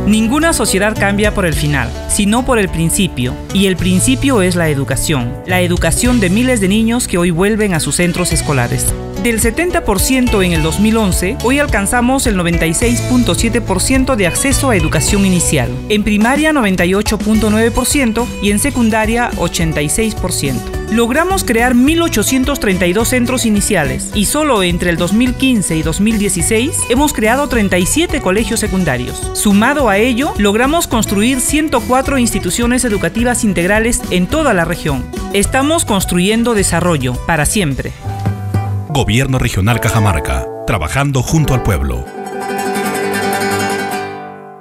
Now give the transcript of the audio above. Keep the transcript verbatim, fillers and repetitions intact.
Ninguna sociedad cambia por el final, sino por el principio, y el principio es la educación, la educación de miles de niños que hoy vuelven a sus centros escolares. Del setenta por ciento en el dos mil once, hoy alcanzamos el noventa y seis punto siete por ciento de acceso a educación inicial, en primaria noventa y ocho punto nueve por ciento y en secundaria ochenta y seis por ciento. Logramos crear mil ochocientos treinta y dos centros iniciales y solo entre el dos mil quince y dos mil dieciséis hemos creado treinta y siete colegios secundarios. Sumado a ello, logramos construir ciento cuatro instituciones educativas integrales en toda la región. Estamos construyendo desarrollo para siempre. Gobierno Regional Cajamarca, trabajando junto al pueblo.